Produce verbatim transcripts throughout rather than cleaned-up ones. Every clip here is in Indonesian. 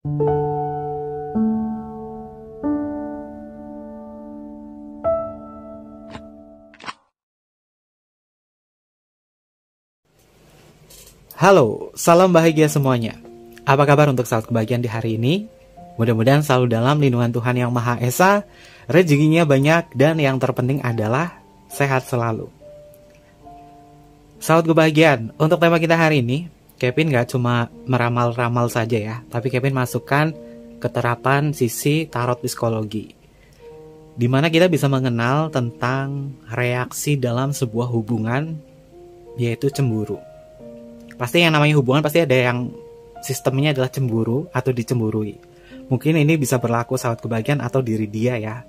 Halo, salam bahagia semuanya. Apa kabar untuk sahabat kebahagiaan di hari ini? Mudah-mudahan selalu dalam lindungan Tuhan Yang Maha Esa, rezekinya banyak, dan yang terpenting adalah sehat selalu. Sahabat kebahagiaan, untuk tema kita hari ini, Kevin gak cuma meramal-ramal saja ya, tapi Kevin masukkan keterapan sisi tarot psikologi, di mana kita bisa mengenal tentang reaksi dalam sebuah hubungan, yaitu cemburu. Pasti yang namanya hubungan pasti ada yang sistemnya adalah cemburu atau dicemburui. Mungkin ini bisa berlaku sahabat kebahagiaan atau diri dia ya.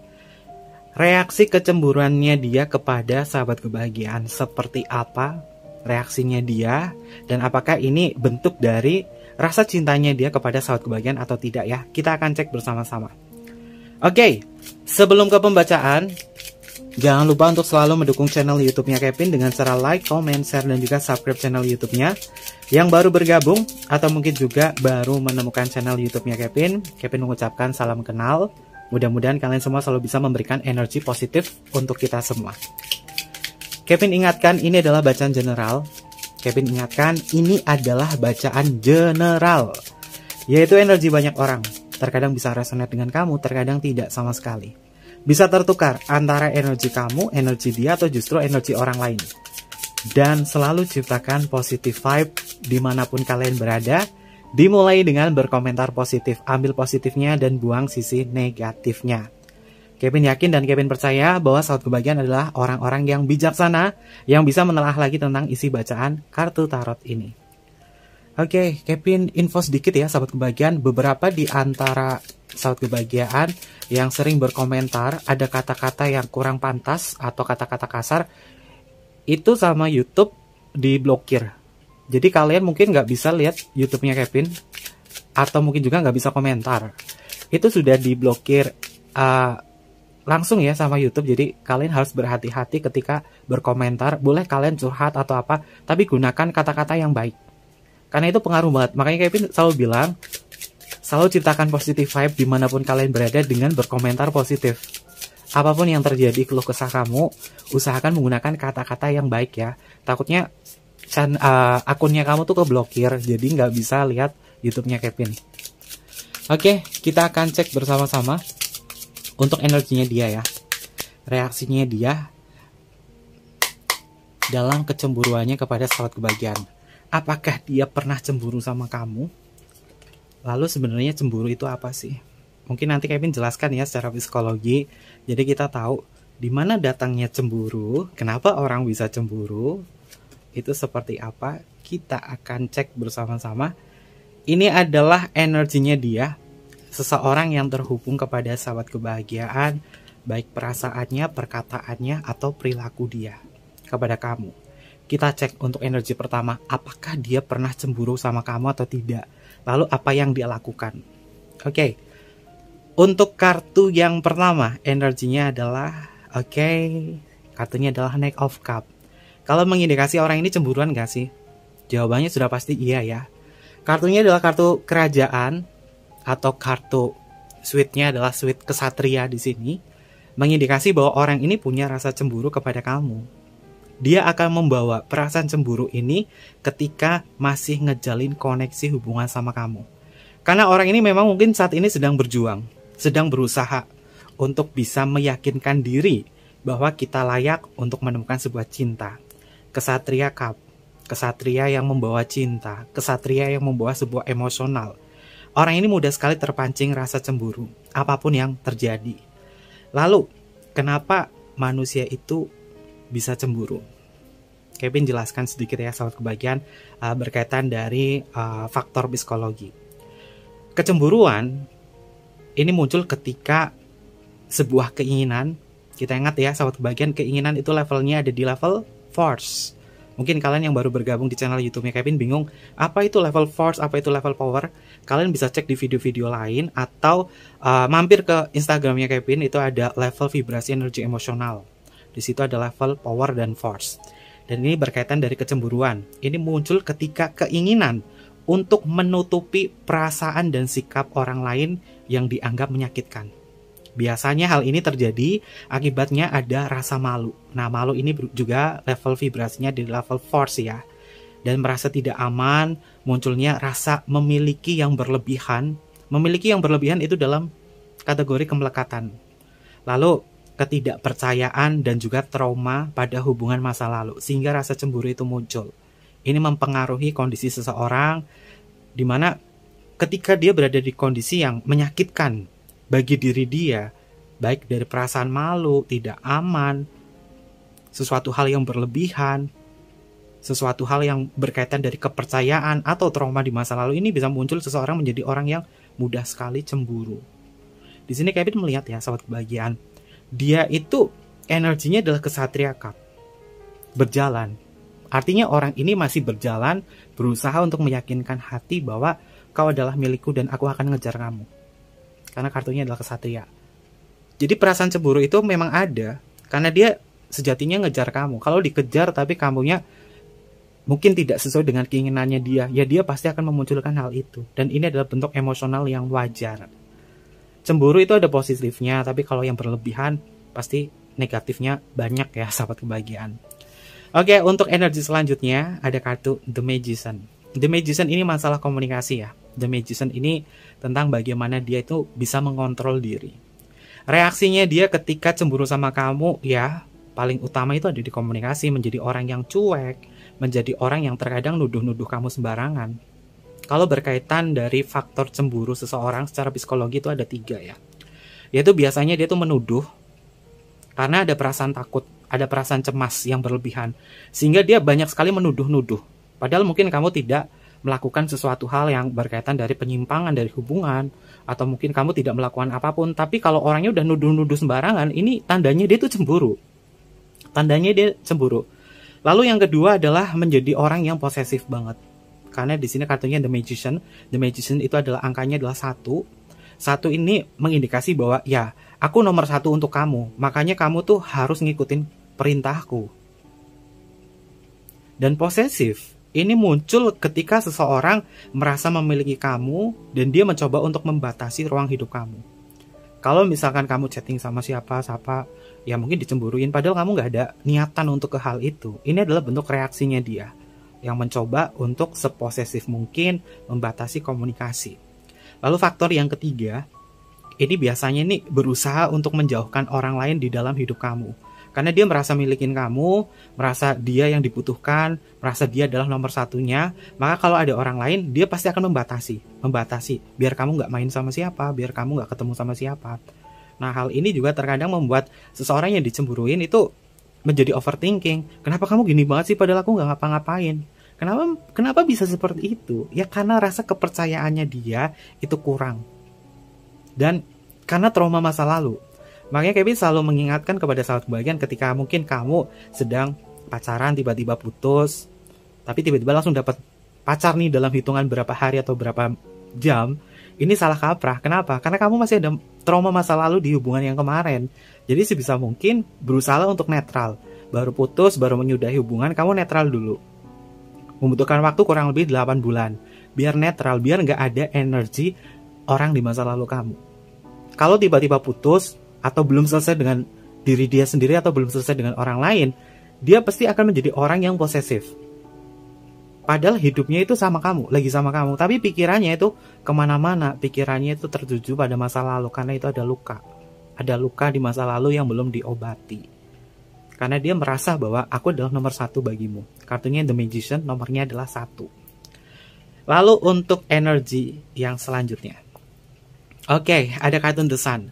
Reaksi kecemburuannya dia kepada sahabat kebahagiaan seperti apa reaksinya dia, dan apakah ini bentuk dari rasa cintanya dia kepada sahabat kebahagiaan atau tidak ya. Kita akan cek bersama-sama. Oke, sebelum ke pembacaan, jangan lupa untuk selalu mendukung channel YouTube-nya Kevin dengan cara like, comment, share, dan juga subscribe channel YouTube-nya. Yang baru bergabung atau mungkin juga baru menemukan channel YouTube-nya Kevin, Kevin mengucapkan salam kenal. Mudah-mudahan kalian semua selalu bisa memberikan energi positif untuk kita semua. Kevin ingatkan, ini adalah bacaan general. Kevin ingatkan, ini adalah bacaan general, yaitu energi banyak orang. Terkadang bisa resonate dengan kamu, terkadang tidak sama sekali. Bisa tertukar antara energi kamu, energi dia, atau justru energi orang lain. Dan selalu ciptakan positive vibe dimanapun kalian berada. Dimulai dengan berkomentar positif. Ambil positifnya dan buang sisi negatifnya. Kevin yakin dan Kevin percaya bahwa sahabat kebahagiaan adalah orang-orang yang bijaksana, yang bisa menelaah lagi tentang isi bacaan kartu tarot ini. Oke, Kevin info sedikit ya sahabat kebahagiaan. Beberapa di antara sahabat kebahagiaan yang sering berkomentar ada kata-kata yang kurang pantas atau kata-kata kasar, itu sama YouTube diblokir. Jadi kalian mungkin nggak bisa lihat YouTube-nya Kevin, atau mungkin juga nggak bisa komentar. Itu sudah diblokir uh, langsung ya sama YouTube. Jadi kalian harus berhati-hati ketika berkomentar. Boleh kalian curhat atau apa, tapi gunakan kata-kata yang baik, karena itu pengaruh banget. Makanya Kevin selalu bilang, selalu ciptakan positive vibe dimanapun kalian berada dengan berkomentar positif. Apapun yang terjadi keluh kesah kamu, usahakan menggunakan kata-kata yang baik ya. Takutnya can, uh, akunnya kamu tuh keblokir, jadi nggak bisa lihat YouTube-nya Kevin. Oke, kita akan cek bersama-sama untuk energinya dia ya. Reaksinya dia dalam kecemburuannya kepada sahabat kebahagiaan. Apakah dia pernah cemburu sama kamu? Lalu sebenarnya cemburu itu apa sih? Mungkin nanti Kevin jelaskan ya secara psikologi. Jadi kita tahu di mana datangnya cemburu, kenapa orang bisa cemburu, itu seperti apa. Kita akan cek bersama-sama. Ini adalah energinya dia, seseorang yang terhubung kepada sahabat kebahagiaan, baik perasaannya, perkataannya, atau perilaku dia kepada kamu. Kita cek untuk energi pertama, apakah dia pernah cemburu sama kamu atau tidak. Lalu apa yang dia lakukan. Oke, okay. Untuk kartu yang pertama, energinya adalah, oke, okay, kartunya adalah Knight of Cup. Kalau mengindikasi orang ini cemburuan gak sih? Jawabannya sudah pasti iya ya. Kartunya adalah kartu kerajaan, atau kartu suite-nya adalah suite kesatria di sini. Mengindikasi bahwa orang ini punya rasa cemburu kepada kamu. Dia akan membawa perasaan cemburu ini ketika masih ngejalin koneksi hubungan sama kamu. Karena orang ini memang mungkin saat ini sedang berjuang, sedang berusaha untuk bisa meyakinkan diri bahwa kita layak untuk menemukan sebuah cinta. Kesatria Cup, kesatria yang membawa cinta, kesatria yang membawa sebuah emosional. Orang ini mudah sekali terpancing rasa cemburu, apapun yang terjadi. Lalu, kenapa manusia itu bisa cemburu? Kevin jelaskan sedikit ya sahabat kebahagiaan uh, berkaitan dari uh, faktor psikologi. Kecemburuan ini muncul ketika sebuah keinginan, kita ingat ya sahabat kebahagiaan, keinginan itu levelnya ada di level force. Mungkin kalian yang baru bergabung di channel YouTube-nya Kevin bingung, apa itu level force, apa itu level power? Kalian bisa cek di video-video lain atau uh, mampir ke Instagram-nya Kevin, itu ada level vibrasi energi emosional. Di situ ada level power dan force. Dan ini berkaitan dari kecemburuan. Ini muncul ketika keinginan untuk menutupi perasaan dan sikap orang lain yang dianggap menyakitkan. Biasanya hal ini terjadi akibatnya ada rasa malu. Nah, malu ini juga level vibrasinya di level force ya. Dan merasa tidak aman, munculnya rasa memiliki yang berlebihan. Memiliki yang berlebihan itu dalam kategori kemelekatan. Lalu ketidakpercayaan dan juga trauma pada hubungan masa lalu, sehingga rasa cemburu itu muncul. Ini mempengaruhi kondisi seseorang, di mana ketika dia berada di kondisi yang menyakitkan bagi diri dia, baik dari perasaan malu, tidak aman, sesuatu hal yang berlebihan, sesuatu hal yang berkaitan dari kepercayaan atau trauma di masa lalu, ini bisa muncul seseorang menjadi orang yang mudah sekali cemburu. Di sini Kevin melihat ya, sahabat kebahagiaan, dia itu energinya adalah kesatria cup, berjalan. Artinya orang ini masih berjalan, berusaha untuk meyakinkan hati bahwa kau adalah milikku dan aku akan ngejar kamu. Karena kartunya adalah kesatria. Jadi perasaan cemburu itu memang ada, karena dia sejatinya ngejar kamu. Kalau dikejar tapi kamunya mungkin tidak sesuai dengan keinginannya dia, ya dia pasti akan memunculkan hal itu. Dan ini adalah bentuk emosional yang wajar. Cemburu itu ada positifnya, tapi kalau yang berlebihan pasti negatifnya banyak ya, sahabat kebahagiaan. Oke, untuk energi selanjutnya ada kartu The Magician. The Magician ini masalah komunikasi ya. The Magician ini tentang bagaimana dia itu bisa mengontrol diri. Reaksinya dia ketika cemburu sama kamu ya, paling utama itu ada di komunikasi, menjadi orang yang cuek, menjadi orang yang terkadang nuduh-nuduh kamu sembarangan. Kalau berkaitan dari faktor cemburu seseorang secara psikologi itu ada tiga ya. Yaitu biasanya dia tuh menuduh karena ada perasaan takut, ada perasaan cemas yang berlebihan, sehingga dia banyak sekali menuduh-nuduh. Padahal mungkin kamu tidak melakukan sesuatu hal yang berkaitan dari penyimpangan dari hubungan, atau mungkin kamu tidak melakukan apapun, tapi kalau orangnya udah nuduh-nuduh sembarangan, ini tandanya dia tuh cemburu. Tandanya dia cemburu. Lalu yang kedua adalah menjadi orang yang posesif banget. Karena di sini kartunya The Magician. The Magician itu adalah angkanya adalah satu. Satu ini mengindikasi bahwa ya, aku nomor satu untuk kamu, makanya kamu tuh harus ngikutin perintahku. Dan posesif ini muncul ketika seseorang merasa memiliki kamu dan dia mencoba untuk membatasi ruang hidup kamu. Kalau misalkan kamu chatting sama siapa-siapa, ya mungkin dicemburuin, padahal kamu nggak ada niatan untuk ke hal itu. Ini adalah bentuk reaksinya dia, yang mencoba untuk seposesif mungkin membatasi komunikasi. Lalu faktor yang ketiga, ini biasanya nih berusaha untuk menjauhkan orang lain di dalam hidup kamu. Karena dia merasa milikin kamu, merasa dia yang dibutuhkan, merasa dia adalah nomor satunya, maka kalau ada orang lain, dia pasti akan membatasi. Membatasi, biar kamu nggak main sama siapa, biar kamu nggak ketemu sama siapa. Nah, hal ini juga terkadang membuat seseorang yang dicemburuin itu menjadi overthinking. Kenapa kamu gini banget sih, padahal aku nggak ngapa-ngapain? Kenapa, kenapa bisa seperti itu? Ya karena rasa kepercayaannya dia itu kurang. Dan karena trauma masa lalu. Makanya Kevin selalu mengingatkan kepada sahabat kebahagiaan ketika mungkin kamu sedang pacaran tiba-tiba putus, tapi tiba-tiba langsung dapat pacar nih dalam hitungan berapa hari atau berapa jam, ini salah kaprah. Kenapa? Karena kamu masih ada trauma masa lalu di hubungan yang kemarin. Jadi sebisa mungkin berusaha untuk netral. Baru putus, baru menyudahi hubungan, kamu netral dulu. Membutuhkan waktu kurang lebih delapan bulan. Biar netral, biar nggak ada energi orang di masa lalu kamu. Kalau tiba-tiba putus, atau belum selesai dengan diri dia sendiri, atau belum selesai dengan orang lain, dia pasti akan menjadi orang yang posesif. Padahal hidupnya itu sama kamu, lagi sama kamu, tapi pikirannya itu kemana-mana, pikirannya itu tertuju pada masa lalu, karena itu ada luka. Ada luka di masa lalu yang belum diobati. Karena dia merasa bahwa aku adalah nomor satu bagimu. Kartunya The Magician, nomornya adalah satu. Lalu untuk energi yang selanjutnya. Oke, ada kartu The Sun.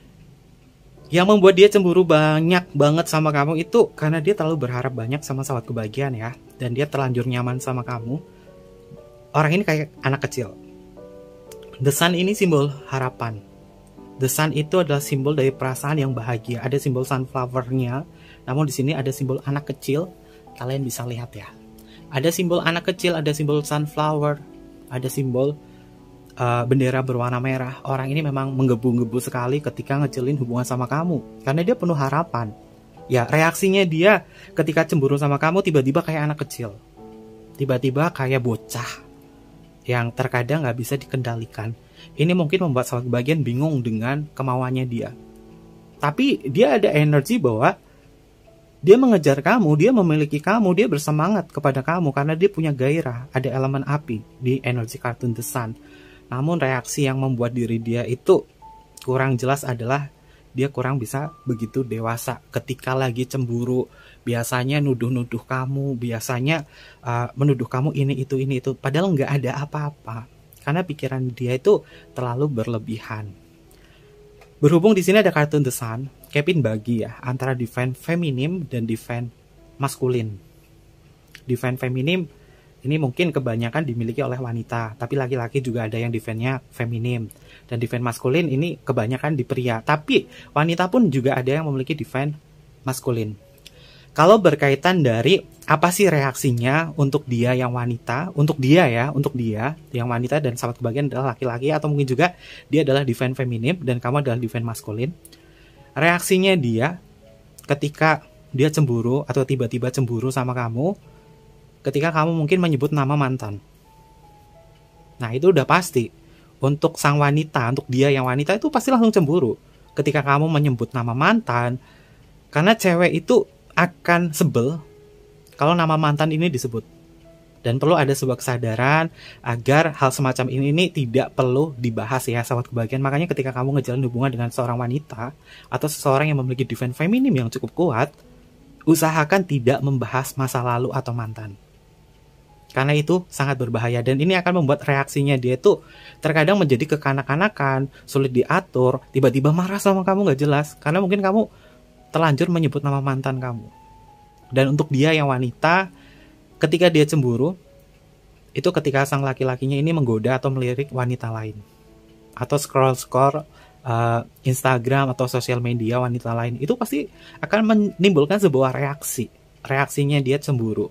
Yang membuat dia cemburu banyak banget sama kamu itu karena dia terlalu berharap banyak sama sahabat kebahagiaan ya. Dan dia terlanjur nyaman sama kamu. Orang ini kayak anak kecil. The Sun ini simbol harapan. The Sun itu adalah simbol dari perasaan yang bahagia. Ada simbol sunflower-nya. Namun di sini ada simbol anak kecil. Kalian bisa lihat ya. Ada simbol anak kecil, ada simbol sunflower, ada simbol Uh, bendera berwarna merah. Orang ini memang menggebu-gebu sekali ketika ngecelin hubungan sama kamu, karena dia penuh harapan. Ya, reaksinya dia ketika cemburu sama kamu tiba-tiba kayak anak kecil, tiba-tiba kayak bocah, yang terkadang nggak bisa dikendalikan. Ini mungkin membuat sahabat kebahagiaan bingung dengan kemauannya dia. Tapi dia ada energi bahwa dia mengejar kamu, dia memiliki kamu, dia bersemangat kepada kamu karena dia punya gairah, ada elemen api di energi kartun The Sun. Namun reaksi yang membuat diri dia itu kurang jelas adalah dia kurang bisa begitu dewasa ketika lagi cemburu. Biasanya nuduh-nuduh kamu, biasanya uh, menuduh kamu ini itu ini itu, padahal nggak ada apa-apa. Karena pikiran dia itu terlalu berlebihan. Berhubung di sini ada kartun The Sun, Kevin bagi ya antara divine feminim dan divine maskulin. Divine feminim ini mungkin kebanyakan dimiliki oleh wanita, tapi laki-laki juga ada yang divine-nya feminim. Dan divine maskulin ini kebanyakan di pria, tapi wanita pun juga ada yang memiliki divine maskulin. Kalau berkaitan dari apa sih reaksinya untuk dia yang wanita, untuk dia ya, untuk dia yang wanita dan sahabat kebahagiaan adalah laki-laki, atau mungkin juga dia adalah divine feminim dan kamu adalah divine maskulin. Reaksinya dia ketika dia cemburu atau tiba-tiba cemburu sama kamu, ketika kamu mungkin menyebut nama mantan. Nah itu udah pasti. Untuk sang wanita, untuk dia yang wanita itu pasti langsung cemburu ketika kamu menyebut nama mantan. Karena cewek itu akan sebel kalau nama mantan ini disebut. Dan perlu ada sebuah kesadaran agar hal semacam ini, ini tidak perlu dibahas ya sahabat kebahagiaan. Makanya ketika kamu ngejalin hubungan dengan seorang wanita atau seseorang yang memiliki divine feminim yang cukup kuat, usahakan tidak membahas masa lalu atau mantan. Karena itu sangat berbahaya dan ini akan membuat reaksinya dia itu terkadang menjadi kekanak-kanakan, sulit diatur, tiba-tiba marah sama kamu gak jelas. Karena mungkin kamu terlanjur menyebut nama mantan kamu. Dan untuk dia yang wanita, ketika dia cemburu, itu ketika sang laki-lakinya ini menggoda atau melirik wanita lain. Atau scroll-scroll uh, Instagram atau sosial media wanita lain. Itu pasti akan menimbulkan sebuah reaksi. Reaksinya dia cemburu.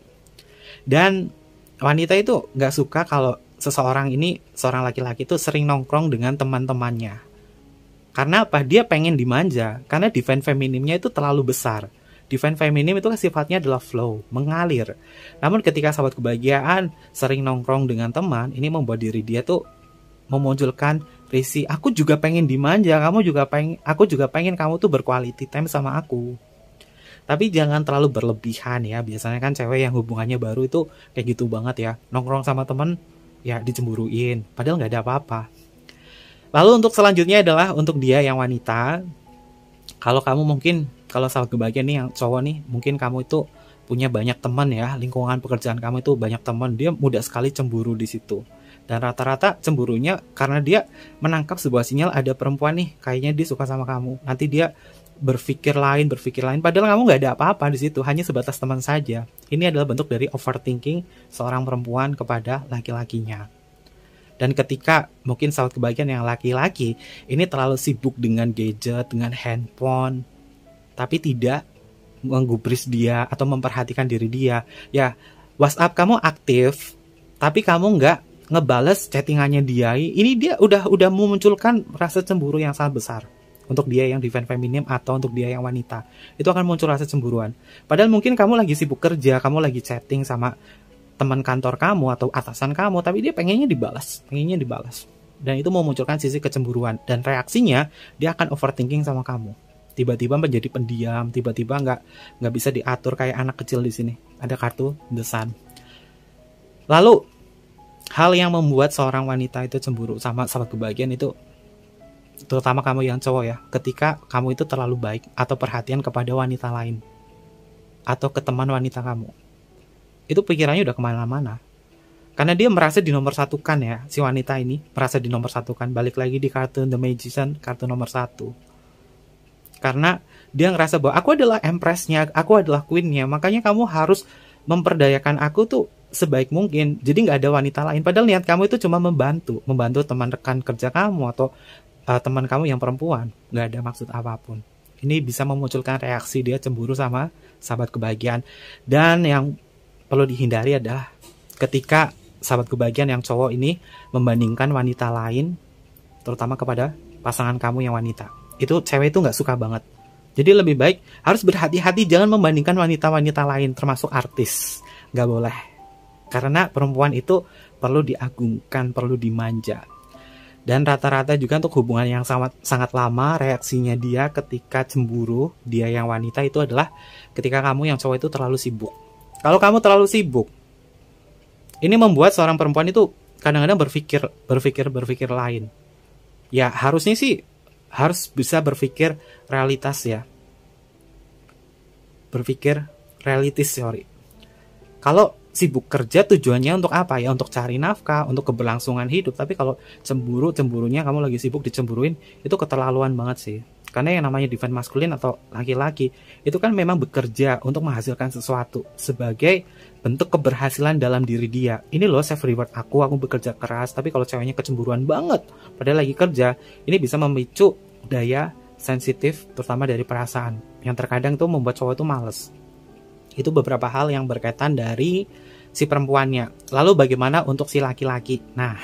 Dan wanita itu gak suka kalau seseorang ini, seorang laki-laki itu sering nongkrong dengan teman-temannya. Karena apa? Dia pengen dimanja. Karena divine feminimnya itu terlalu besar. Divine feminim itu sifatnya adalah flow, mengalir. Namun ketika sahabat kebahagiaan sering nongkrong dengan teman, ini membuat diri dia tuh memunculkan risi, aku juga pengen dimanja, kamu juga pengen, aku juga pengen kamu tuh berquality time sama aku. Tapi jangan terlalu berlebihan ya. Biasanya kan cewek yang hubungannya baru itu kayak gitu banget ya. Nongkrong sama temen ya dicemburuin. Padahal nggak ada apa-apa. Lalu untuk selanjutnya adalah untuk dia yang wanita. Kalau kamu mungkin, kalau sahabat kebahagiaan nih yang cowok nih, mungkin kamu itu punya banyak teman ya. Lingkungan pekerjaan kamu itu banyak teman. Dia mudah sekali cemburu di situ. Dan rata-rata cemburunya karena dia menangkap sebuah sinyal ada perempuan nih. Kayaknya dia suka sama kamu. Nanti dia berpikir lain, berpikir lain, padahal kamu nggak ada apa-apa di situ, hanya sebatas teman saja. Ini adalah bentuk dari overthinking seorang perempuan kepada laki-lakinya. Dan ketika mungkin sahabat kebahagiaan yang laki-laki ini terlalu sibuk dengan gadget, dengan handphone, tapi tidak menggubris dia atau memperhatikan diri dia. Ya, WhatsApp kamu aktif, tapi kamu nggak ngebales chattingannya dia. Ini dia udah udah memunculkan rasa cemburu yang sangat besar. Untuk dia yang divine feminim atau untuk dia yang wanita, itu akan muncul rasa cemburuan. Padahal mungkin kamu lagi sibuk kerja, kamu lagi chatting sama teman kantor kamu atau atasan kamu, tapi dia pengennya dibalas, pengennya dibalas. Dan itu memunculkan sisi kecemburuan. Dan reaksinya, dia akan overthinking sama kamu. Tiba-tiba menjadi pendiam, tiba-tiba nggak nggak bisa diatur kayak anak kecil di sini. Ada kartu The Sun. Lalu, hal yang membuat seorang wanita itu cemburu sama sahabat kebahagiaan itu, terutama kamu yang cowok ya, ketika kamu itu terlalu baik atau perhatian kepada wanita lain atau ke teman wanita kamu, itu pikirannya udah kemana-mana karena dia merasa dinomor satukan ya. Si wanita ini merasa dinomor satukan. Balik lagi di kartu The Magician, kartu nomor satu, karena dia ngerasa bahwa aku adalah empressnya, aku adalah queennya, makanya kamu harus memperdayakan aku tuh sebaik mungkin. Jadi nggak ada wanita lain, padahal niat kamu itu cuma membantu membantu teman rekan kerja kamu atau Uh, teman kamu yang perempuan, nggak ada maksud apapun. Ini bisa memunculkan reaksi dia cemburu sama sahabat kebahagiaan. Dan yang perlu dihindari adalah ketika sahabat kebahagiaan yang cowok ini membandingkan wanita lain, terutama kepada pasangan kamu yang wanita. Itu cewek itu nggak suka banget. Jadi lebih baik harus berhati-hati, jangan membandingkan wanita-wanita lain, termasuk artis. Nggak boleh. Karena perempuan itu perlu diagungkan, perlu dimanja. Dan rata-rata juga untuk hubungan yang sangat sangat lama, reaksinya dia ketika cemburu, dia yang wanita itu adalah ketika kamu yang cowok itu terlalu sibuk. Kalau kamu terlalu sibuk, ini membuat seorang perempuan itu kadang-kadang berpikir, berpikir, berpikir lain. Ya harusnya sih harus bisa berpikir realitas ya. Berpikir realistis, sorry. Kalau sibuk kerja tujuannya untuk apa ya? Untuk cari nafkah, untuk keberlangsungan hidup. Tapi kalau cemburu, cemburunya kamu lagi sibuk dicemburuin, itu keterlaluan banget sih. Karena yang namanya divine maskulin atau laki-laki itu kan memang bekerja untuk menghasilkan sesuatu sebagai bentuk keberhasilan dalam diri dia. Ini loh self reward aku, aku bekerja keras. Tapi kalau ceweknya kecemburuan banget padahal lagi kerja, ini bisa memicu daya sensitif terutama dari perasaan yang terkadang tuh membuat cowok itu males. Itu beberapa hal yang berkaitan dari si perempuannya. Lalu bagaimana untuk si laki-laki? Nah,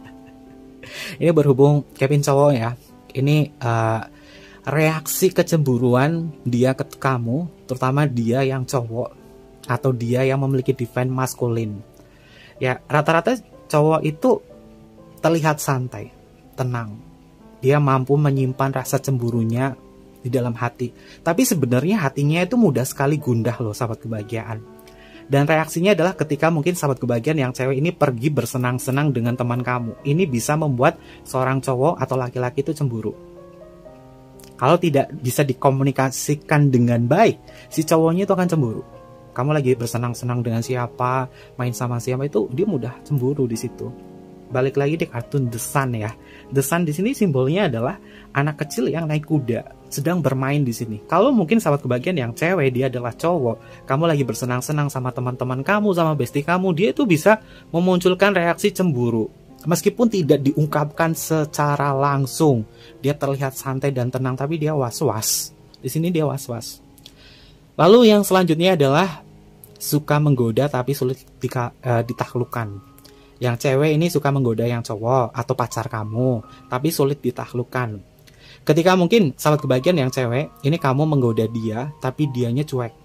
ini berhubung Kevin cowok ya. Ini uh, reaksi kecemburuan dia ke kamu, terutama dia yang cowok atau dia yang memiliki divine maskulin. Ya, rata-rata cowok itu terlihat santai, tenang. Dia mampu menyimpan rasa cemburunya di dalam hati. Tapi sebenarnya hatinya itu mudah sekali gundah loh sahabat kebahagiaan. Dan reaksinya adalah ketika mungkin sahabat kebahagiaan yang cewek ini pergi bersenang-senang dengan teman kamu. Ini bisa membuat seorang cowok atau laki-laki itu cemburu. Kalau tidak bisa dikomunikasikan dengan baik, si cowoknya itu akan cemburu. Kamu lagi bersenang-senang dengan siapa, main sama siapa, itu dia mudah cemburu di situ. Balik lagi di kartun The Sun ya. The Sun di sini simbolnya adalah anak kecil yang naik kuda, sedang bermain di sini. Kalau mungkin sahabat kebahagiaan yang cewek, dia adalah cowok, kamu lagi bersenang-senang sama teman-teman kamu, sama bestie kamu, dia itu bisa memunculkan reaksi cemburu. Meskipun tidak diungkapkan secara langsung, dia terlihat santai dan tenang, tapi dia was-was. Di sini dia was-was. Lalu yang selanjutnya adalah suka menggoda tapi sulit dika, uh, ditaklukkan. Yang cewek ini suka menggoda yang cowok atau pacar kamu, tapi sulit ditaklukkan. Ketika mungkin sahabat kebahagiaan yang cewek, ini kamu menggoda dia, tapi dianya cuek.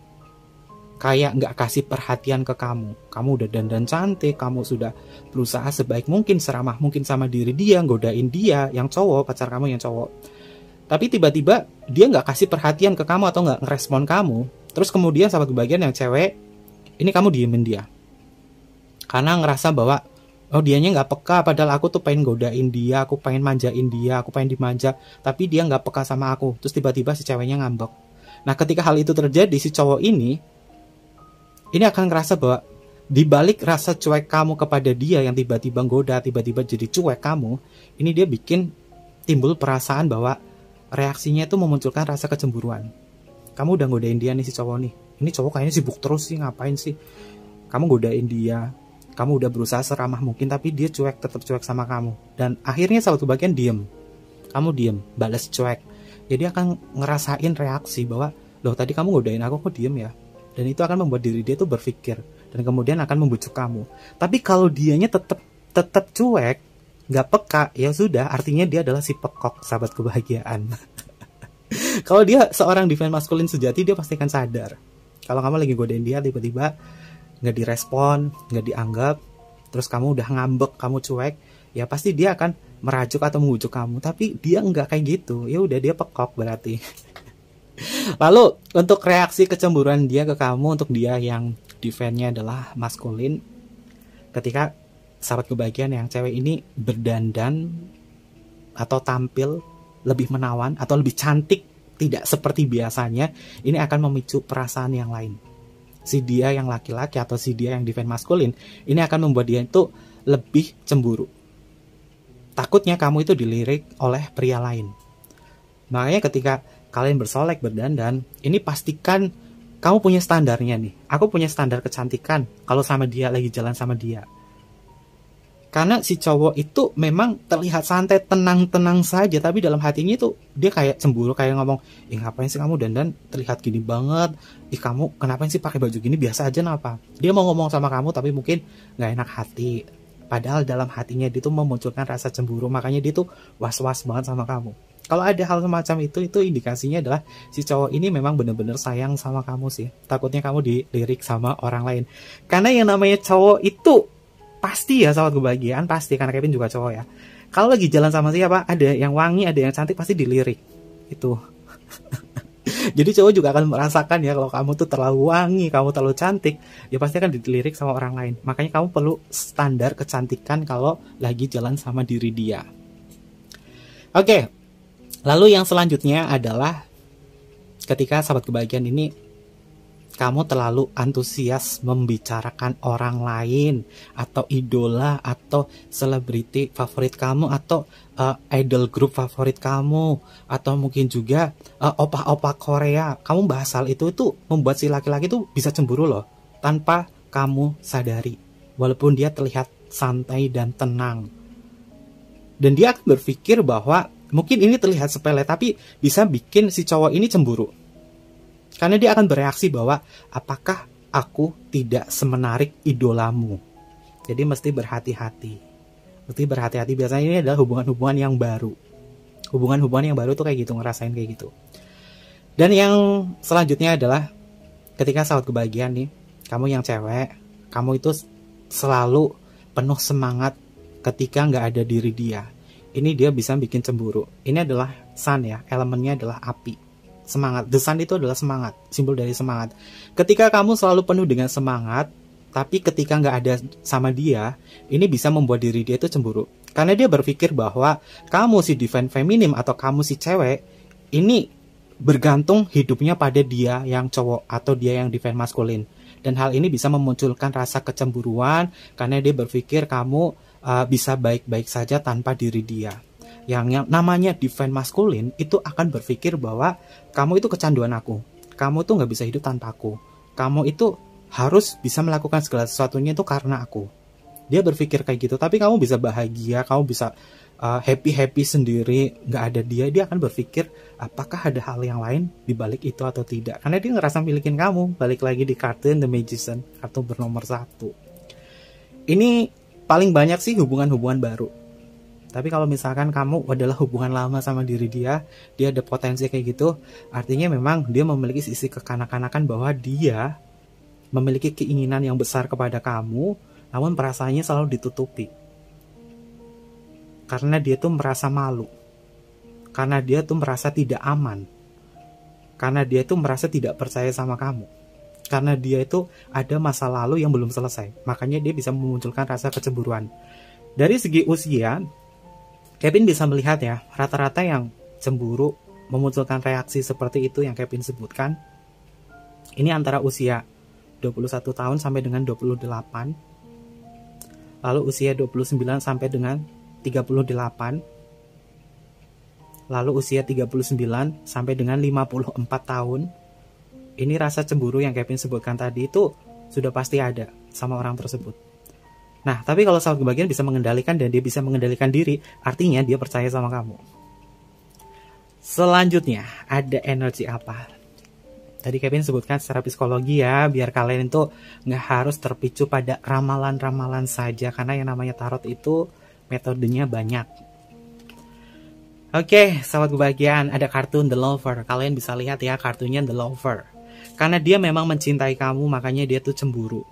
Kayak nggak kasih perhatian ke kamu. Kamu udah dandan cantik, kamu sudah berusaha sebaik mungkin, seramah mungkin sama diri dia, godain dia, yang cowok, pacar kamu yang cowok. Tapi tiba-tiba dia nggak kasih perhatian ke kamu atau nggak ngerespon kamu. Terus kemudian sahabat kebahagiaan yang cewek, ini kamu diemin dia. Karena ngerasa bahwa oh dianya nggak peka, padahal aku tuh pengen godain dia, aku pengen manjain dia, aku pengen dimanja, tapi dia nggak peka sama aku. Terus tiba-tiba si ceweknya ngambek. Nah ketika hal itu terjadi, si cowok ini ini akan ngerasa bahwa dibalik rasa cuek kamu kepada dia yang tiba-tiba goda, tiba-tiba jadi cuek kamu, ini dia bikin timbul perasaan bahwa reaksinya itu memunculkan rasa kecemburuan. Kamu udah godain dia nih si cowok nih, ini cowok kayaknya sibuk terus sih, ngapain sih kamu godain dia. Kamu udah berusaha seramah mungkin, tapi dia cuek, tetap cuek sama kamu. Dan akhirnya sahabat kebahagiaan diem. Kamu diem, balas cuek. Jadi akan ngerasain reaksi bahwa, loh tadi kamu godain aku, kok diem ya? Dan itu akan membuat diri dia tuh berpikir. Dan kemudian akan membujuk kamu. Tapi kalau dianya tetap tetap cuek, nggak peka, ya sudah, artinya dia adalah si pekok sahabat kebahagiaan. Kalau dia seorang divine maskulin sejati, dia pasti akan sadar. Kalau kamu lagi godain dia, tiba-tiba nggak direspon, nggak dianggap, terus kamu udah ngambek, kamu cuek, ya pasti dia akan merajuk atau membujuk kamu. Tapi dia nggak kayak gitu, ya udah dia pekok berarti. Lalu untuk reaksi kecemburuan dia ke kamu, untuk dia yang defense-nya adalah maskulin, ketika sahabat kebahagiaan yang cewek ini berdandan atau tampil lebih menawan atau lebih cantik, tidak seperti biasanya, ini akan memicu perasaan yang lain. Si dia yang laki-laki atau si dia yang divine maskulin, ini akan membuat dia itu lebih cemburu. Takutnya kamu itu dilirik oleh pria lain. Makanya ketika kalian bersolek, berdandan, ini pastikan kamu punya standarnya nih. Aku punya standar kecantikan kalau sama dia, lagi jalan sama dia. Karena si cowok itu memang terlihat santai, tenang-tenang saja, tapi dalam hatinya itu dia kayak cemburu, kayak ngomong, ih ngapain sih kamu dandan terlihat gini banget, ih kamu kenapa sih pakai baju gini, biasa aja napa. Dia mau ngomong sama kamu tapi mungkin nggak enak hati, padahal dalam hatinya dia tuh memunculkan rasa cemburu, makanya dia tuh was-was banget sama kamu. Kalau ada hal semacam itu, itu indikasinya adalah si cowok ini memang bener-bener sayang sama kamu sih. Takutnya kamu dilirik sama orang lain. Karena yang namanya cowok itu pasti ya sahabat kebahagiaan, pasti. Karena Kevin juga cowok ya. Kalau lagi jalan sama siapa, ada yang wangi, ada yang cantik, pasti dilirik. Itu. Jadi cowok juga akan merasakan ya, kalau kamu tuh terlalu wangi, kamu terlalu cantik, ya pasti akan dilirik sama orang lain. Makanya kamu perlu standar kecantikan kalau lagi jalan sama diri dia. Oke, lalu yang selanjutnya adalah ketika sahabat kebahagiaan ini kamu terlalu antusias membicarakan orang lain atau idola atau selebriti favorit kamu atau uh, idol group favorit kamu atau mungkin juga uh, opa-opa Korea. Kamu bahas hal itu itu membuat si laki-laki itu bisa cemburu loh tanpa kamu sadari. Walaupun dia terlihat santai dan tenang. Dan dia akan berpikir bahwa mungkin ini terlihat sepele tapi bisa bikin si cowok ini cemburu. Karena dia akan bereaksi bahwa apakah aku tidak semenarik idolamu. Jadi mesti berhati-hati. Mesti berhati-hati. Biasanya ini adalah hubungan-hubungan yang baru. Hubungan-hubungan yang baru tuh kayak gitu, ngerasain kayak gitu. Dan yang selanjutnya adalah ketika sahabat kebahagiaan nih, kamu yang cewek, kamu itu selalu penuh semangat ketika nggak ada diri dia. Ini dia bisa bikin cemburu. Ini adalah sun ya, elemennya adalah api. Semangat, the sun itu adalah semangat, simbol dari semangat. Ketika kamu selalu penuh dengan semangat, tapi ketika nggak ada sama dia, ini bisa membuat diri dia itu cemburu. Karena dia berpikir bahwa kamu si divine feminim atau kamu si cewek, ini bergantung hidupnya pada dia yang cowok atau dia yang divine maskulin. Dan hal ini bisa memunculkan rasa kecemburuan karena dia berpikir kamu uh, bisa baik-baik saja tanpa diri dia. Yang, yang namanya divine maskulin itu akan berpikir bahwa kamu itu kecanduan aku, kamu tuh nggak bisa hidup tanpa aku, kamu itu harus bisa melakukan segala sesuatunya itu karena aku. Dia berpikir kayak gitu, tapi kamu bisa bahagia, kamu bisa uh, happy happy sendiri, nggak ada dia, dia akan berpikir apakah ada hal yang lain di balik itu atau tidak, karena dia ngerasa milikin kamu. Balik lagi di kartu The Magician, kartu bernomor satu. Ini paling banyak sih hubungan-hubungan baru. Tapi kalau misalkan kamu adalah hubungan lama sama diri dia, dia ada potensi kayak gitu, artinya memang dia memiliki sisi kekanak-kanakan bahwa dia memiliki keinginan yang besar kepada kamu, namun perasaannya selalu ditutupi. Karena dia tuh merasa malu. Karena dia tuh merasa tidak aman. Karena dia tuh merasa tidak percaya sama kamu. Karena dia itu ada masa lalu yang belum selesai. Makanya dia bisa memunculkan rasa kecemburuan. Dari segi usia, Kevin bisa melihat ya, rata-rata yang cemburu memunculkan reaksi seperti itu yang Kevin sebutkan. Ini antara usia dua puluh satu tahun sampai dengan dua puluh delapan. Lalu usia dua puluh sembilan sampai dengan tiga puluh delapan. Lalu usia tiga puluh sembilan sampai dengan lima puluh empat tahun. Ini rasa cemburu yang Kevin sebutkan tadi itu sudah pasti ada sama orang tersebut. Nah, tapi kalau sahabat kebahagiaan bisa mengendalikan dan dia bisa mengendalikan diri, artinya dia percaya sama kamu. Selanjutnya, ada energi apa? Tadi Kevin sebutkan secara psikologi ya, biar kalian itu nggak harus terpicu pada ramalan-ramalan saja, karena yang namanya tarot itu metodenya banyak. Oke, sahabat kebahagiaan, ada kartu The Lover. Kalian bisa lihat ya kartunya The Lover. Karena dia memang mencintai kamu, makanya dia tuh cemburu.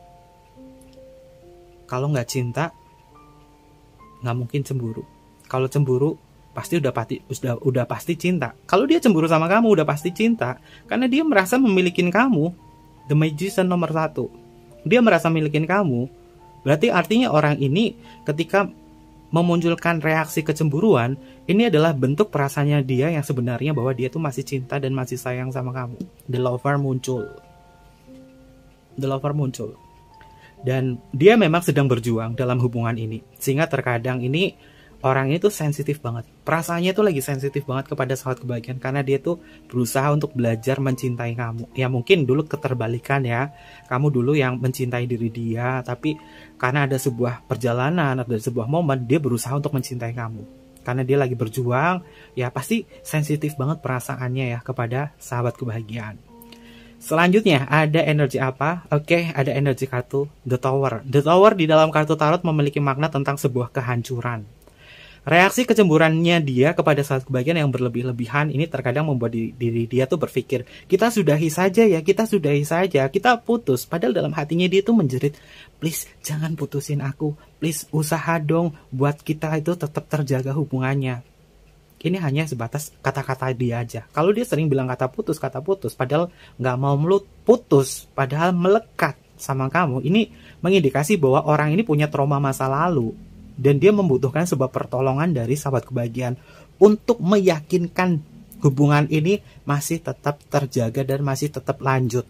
Kalau nggak cinta, nggak mungkin cemburu. Kalau cemburu, pasti udah pasti udah udah pasti cinta. Kalau dia cemburu sama kamu, udah pasti cinta. Karena dia merasa memiliki kamu. The Magician nomor satu. Dia merasa memiliki kamu. Berarti artinya orang ini ketika memunculkan reaksi kecemburuan, ini adalah bentuk perasaannya dia yang sebenarnya bahwa dia tuh masih cinta dan masih sayang sama kamu. The Lover muncul. The Lover muncul. Dan dia memang sedang berjuang dalam hubungan ini. Sehingga terkadang ini orang itu sensitif banget. Perasaannya tuh lagi sensitif banget kepada sahabat kebahagiaan. Karena dia tuh berusaha untuk belajar mencintai kamu. Ya mungkin dulu keterbalikan ya. Kamu dulu yang mencintai diri dia. Tapi karena ada sebuah perjalanan, ada sebuah momen, dia berusaha untuk mencintai kamu. Karena dia lagi berjuang, ya pasti sensitif banget perasaannya ya kepada sahabat kebahagiaan. Selanjutnya, ada energi apa? Oke, ada energi kartu The Tower. The Tower di dalam kartu tarot memiliki makna tentang sebuah kehancuran. Reaksi kecemburuannya dia kepada sahabat kebahagiaan yang berlebih-lebihan ini terkadang membuat diri, diri dia tuh berpikir, kita sudahi saja ya, kita sudahi saja, kita putus. Padahal dalam hatinya dia tuh menjerit, please jangan putusin aku, please usaha dong buat kita itu tetap terjaga hubungannya. Ini hanya sebatas kata-kata dia aja. Kalau dia sering bilang kata putus, kata putus, padahal nggak mau melut putus, padahal melekat sama kamu, ini mengindikasi bahwa orang ini punya trauma masa lalu. Dan dia membutuhkan sebuah pertolongan dari sahabat kebahagiaan untuk meyakinkan hubungan ini masih tetap terjaga dan masih tetap lanjut.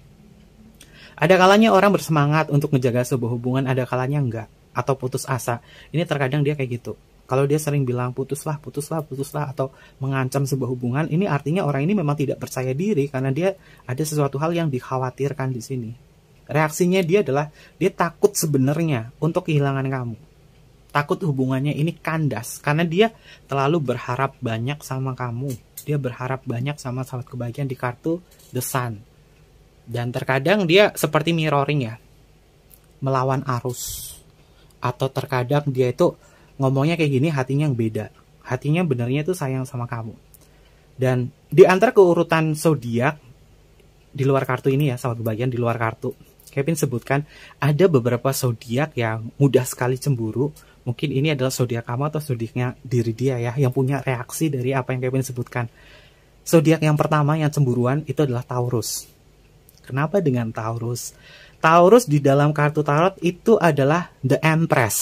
Ada kalanya orang bersemangat untuk menjaga sebuah hubungan, ada kalanya enggak, atau putus asa. Ini terkadang dia kayak gitu. Kalau dia sering bilang putuslah, putuslah, putuslah, atau mengancam sebuah hubungan, ini artinya orang ini memang tidak percaya diri karena dia ada sesuatu hal yang dikhawatirkan di sini. Reaksinya dia adalah dia takut sebenarnya untuk kehilangan kamu. Takut hubungannya ini kandas karena dia terlalu berharap banyak sama kamu. Dia berharap banyak sama sahabat kebahagiaan di kartu The Sun. Dan terkadang dia seperti mirroring ya, melawan arus. Atau terkadang dia itu ngomongnya kayak gini, hatinya yang beda. Hatinya benarnya itu sayang sama kamu. Dan di antara keurutan zodiak di luar kartu ini ya, sahabat kebahagiaan di luar kartu, Kevin sebutkan ada beberapa zodiak yang mudah sekali cemburu. Mungkin ini adalah zodiak kamu atau zodiaknya diri dia ya, yang punya reaksi dari apa yang Kevin sebutkan. Zodiak yang pertama yang cemburuan itu adalah Taurus. Kenapa dengan Taurus? Taurus di dalam kartu tarot itu adalah The Empress,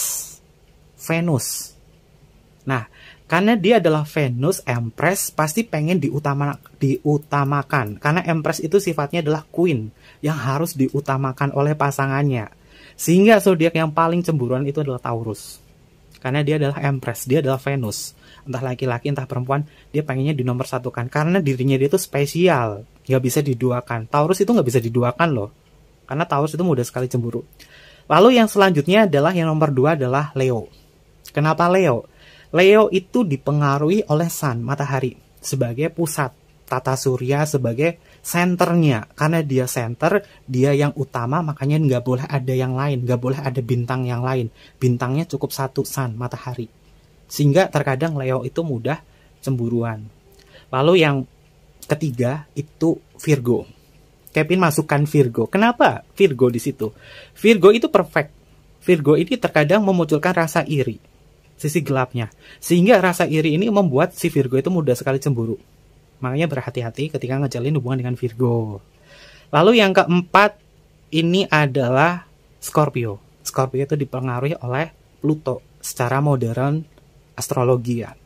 Venus. Nah, karena dia adalah Venus, Empress pasti pengen diutama, diutamakan. Karena Empress itu sifatnya adalah Queen yang harus diutamakan oleh pasangannya. Sehingga zodiak yang paling cemburuan itu adalah Taurus. Karena dia adalah Empress, dia adalah Venus. Entah laki-laki, entah perempuan, dia pengennya di nomor satukan. Karena dirinya dia itu spesial, nggak bisa diduakan. Taurus itu nggak bisa diduakan loh. Karena Taurus itu mudah sekali cemburu. Lalu yang selanjutnya adalah yang nomor dua adalah Leo. Kenapa Leo? Leo itu dipengaruhi oleh Sun, matahari, sebagai pusat. Tata surya sebagai senternya. Karena dia center, dia yang utama, makanya nggak boleh ada yang lain. Nggak boleh ada bintang yang lain. Bintangnya cukup satu, Sun, matahari. Sehingga terkadang Leo itu mudah cemburuan. Lalu yang ketiga itu Virgo. Kevin masukkan Virgo. Kenapa Virgo di situ? Virgo itu perfect. Virgo ini terkadang memunculkan rasa iri, sisi gelapnya. Sehingga rasa iri ini membuat si Virgo itu mudah sekali cemburu. Makanya berhati-hati ketika ngejalin hubungan dengan Virgo. Lalu yang keempat ini adalah Scorpio. Scorpio itu dipengaruhi oleh Pluto secara modern astrologi ya.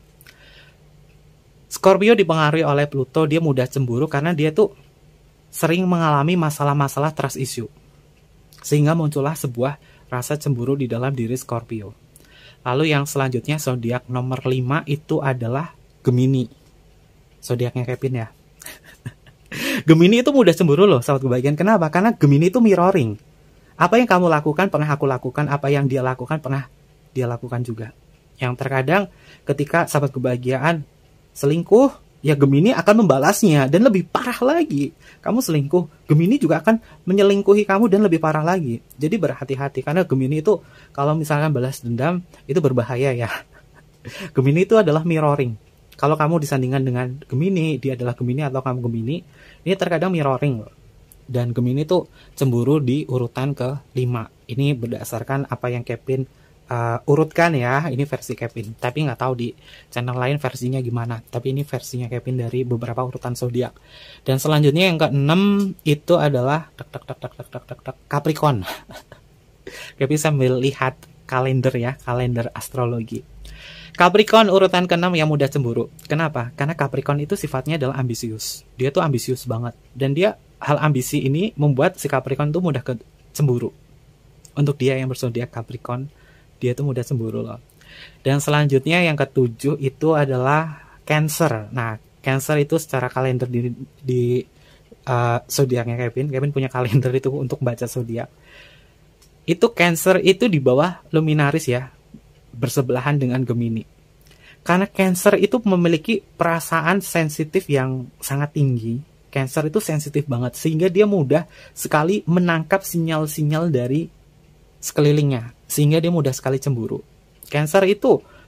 Scorpio dipengaruhi oleh Pluto, dia mudah cemburu karena dia tuh sering mengalami masalah-masalah trust issue. Sehingga muncullah sebuah rasa cemburu di dalam diri Scorpio. Lalu yang selanjutnya zodiak nomor lima itu adalah Gemini. Zodiaknya Kevin ya. Gemini itu mudah cemburu loh, sahabat kebahagiaan. Kenapa? Karena Gemini itu mirroring. Apa yang kamu lakukan pernah aku lakukan, apa yang dia lakukan pernah dia lakukan juga. Yang terkadang ketika sahabat kebahagiaan selingkuh, ya Gemini akan membalasnya dan lebih parah lagi. Kamu selingkuh, Gemini juga akan menyelingkuhi kamu dan lebih parah lagi. Jadi berhati-hati karena Gemini itu kalau misalkan balas dendam itu berbahaya ya. Gemini itu adalah mirroring. Kalau kamu disandingkan dengan Gemini, dia adalah Gemini atau kamu Gemini, ini terkadang mirroring loh. Dan Gemini itu cemburu di urutan ke lima. Ini berdasarkan apa yang Kevin uh, urutkan ya. Ini versi Kevin. Tapi nggak tahu di channel lain versinya gimana. Tapi ini versinya Kevin dari beberapa urutan zodiak. Dan selanjutnya yang keenam itu adalah tek tek tek tek tek tek tek, tek Capricorn. Kevin sambil lihat kalender ya, kalender astrologi. Capricorn urutan keenam yang mudah cemburu. Kenapa? Karena Capricorn itu sifatnya adalah ambisius. Dia tuh ambisius banget. Dan dia hal ambisi ini membuat si Capricorn tuh mudah ke cemburu. Untuk dia yang berzodiak Capricorn, dia tuh mudah cemburu loh. Dan selanjutnya yang ketujuh itu adalah Cancer. Nah, Cancer itu secara kalender di, di uh, zodiaknya Kevin. Kevin punya kalender itu untuk baca zodiak. Itu Cancer itu di bawah luminaris ya, bersebelahan dengan Gemini. Karena Cancer itu memiliki perasaan sensitif yang sangat tinggi. Cancer itu sensitif banget sehingga dia mudah sekali menangkap sinyal-sinyal dari sekelilingnya, sehingga dia mudah sekali cemburu. Cancer itu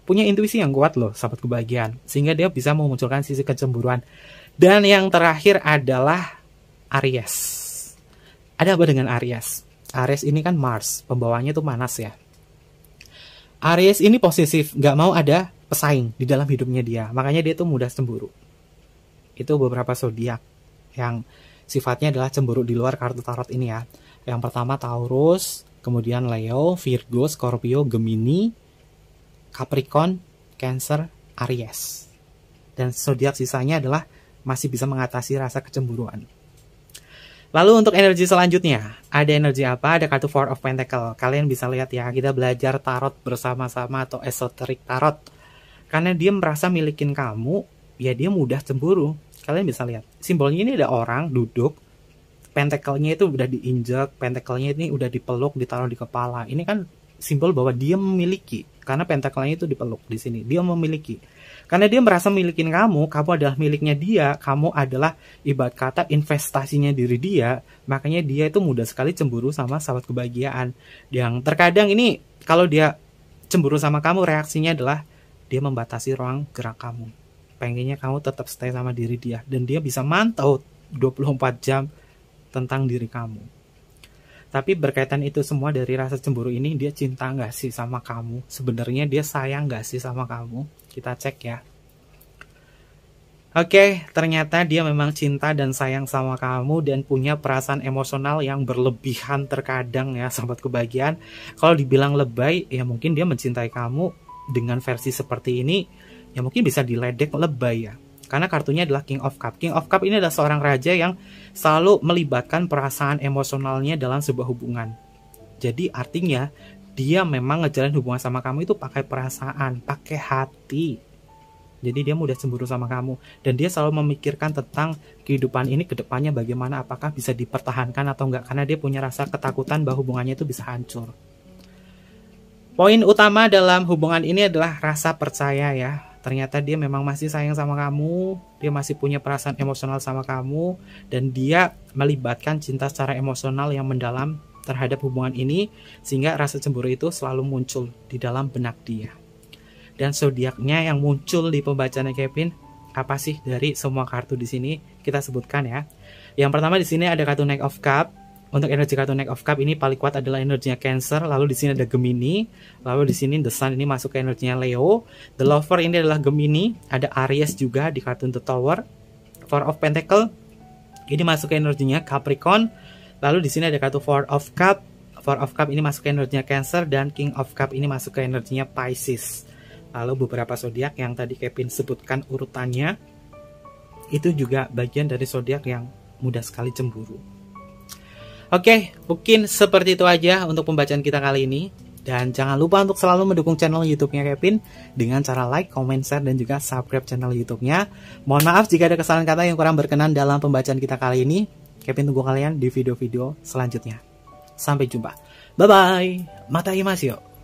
punya intuisi yang kuat loh, sahabat kebahagiaan. Sehingga dia bisa memunculkan sisi kecemburuan. Dan yang terakhir adalah Aries. Ada apa dengan Aries? Aries ini kan Mars, pembawanya tuh panas ya. Aries ini posesif, gak mau ada pesaing di dalam hidupnya dia. Makanya dia tuh mudah cemburu. Itu beberapa zodiak yang sifatnya adalah cemburu di luar kartu tarot ini ya. Yang pertama Taurus, kemudian Leo, Virgo, Scorpio, Gemini, Capricorn, Cancer, Aries. Dan zodiak sisanya adalah masih bisa mengatasi rasa kecemburuan. Lalu untuk energi selanjutnya, ada energi apa? Ada kartu Four of Pentacle. Kalian bisa lihat ya, kita belajar tarot bersama-sama atau esoterik tarot. Karena dia merasa milikin kamu, ya dia mudah cemburu. Kalian bisa lihat, simbolnya ini ada orang duduk, pentacle-nya itu udah diinjak, pentacle-nya ini udah dipeluk, ditaruh di kepala. Ini kan simbol bahwa dia memiliki, karena pentacle-nya itu dipeluk di sini. Dia memiliki. Karena dia merasa milikin kamu, kamu adalah miliknya dia, kamu adalah ibarat kata investasinya diri dia, makanya dia itu mudah sekali cemburu sama sahabat kebahagiaan. Yang terkadang ini, kalau dia cemburu sama kamu, reaksinya adalah dia membatasi ruang gerak kamu. Pengennya kamu tetap stay sama diri dia, dan dia bisa mantau dua puluh empat jam tentang diri kamu. Tapi berkaitan itu semua dari rasa cemburu ini, dia cinta nggak sih sama kamu? Sebenarnya dia sayang nggak sih sama kamu? Kita cek ya. Oke, ternyata dia memang cinta dan sayang sama kamu dan punya perasaan emosional yang berlebihan terkadang ya, sahabat kebahagiaan. Kalau dibilang lebay, ya mungkin dia mencintai kamu dengan versi seperti ini, ya mungkin bisa diledek lebay ya. Karena kartunya adalah King of Cup. King of Cup ini adalah seorang raja yang selalu melibatkan perasaan emosionalnya dalam sebuah hubungan. Jadi artinya dia memang ngejalan hubungan sama kamu itu pakai perasaan, pakai hati. Jadi dia mudah cemburu sama kamu. Dan dia selalu memikirkan tentang kehidupan ini ke depannya bagaimana, apakah bisa dipertahankan atau enggak. Karena dia punya rasa ketakutan bahwa hubungannya itu bisa hancur. Poin utama dalam hubungan ini adalah rasa percaya ya. Ternyata dia memang masih sayang sama kamu, dia masih punya perasaan emosional sama kamu, dan dia melibatkan cinta secara emosional yang mendalam terhadap hubungan ini, sehingga rasa cemburu itu selalu muncul di dalam benak dia. Dan zodiaknya yang muncul di pembacaan Kevin, apa sih dari semua kartu di sini kita sebutkan ya. Yang pertama di sini ada kartu Knight of Cup. Untuk energi kartu Knight of Cup ini paling kuat adalah energinya Cancer, lalu di sini ada Gemini, lalu di sini The Sun ini masuk ke energinya Leo, The Lover ini adalah Gemini, ada Aries juga di kartu The Tower, Four of Pentacle ini masuk ke energinya Capricorn, lalu di sini ada kartu Four of Cup, Four of Cup ini masuk ke energinya Cancer, dan King of Cup ini masuk ke energinya Pisces. Lalu beberapa zodiak yang tadi Kevin sebutkan urutannya itu juga bagian dari zodiak yang mudah sekali cemburu. Oke, mungkin seperti itu aja untuk pembacaan kita kali ini. Dan jangan lupa untuk selalu mendukung channel YouTube-nya Kevin dengan cara like, comment, share, dan juga subscribe channel YouTube-nya. Mohon maaf jika ada kesalahan kata yang kurang berkenan dalam pembacaan kita kali ini. Kevin tunggu kalian di video-video selanjutnya. Sampai jumpa. Bye-bye. Mata imas yuk.